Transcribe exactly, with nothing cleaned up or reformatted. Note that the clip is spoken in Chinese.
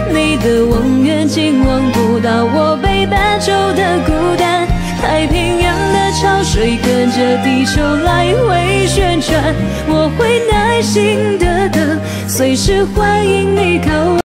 你的望远镜望不到我北半球的孤单，太平洋的潮水跟着地球来回旋转，我会耐心的等，随时欢迎你靠。